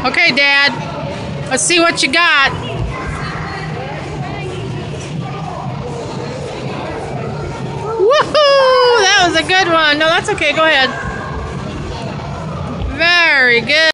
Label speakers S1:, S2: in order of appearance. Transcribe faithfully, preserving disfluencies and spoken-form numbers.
S1: Okay, Dad. Let's see what you got. Woohoo! That was a good one. No, that's okay. Go ahead. Very good.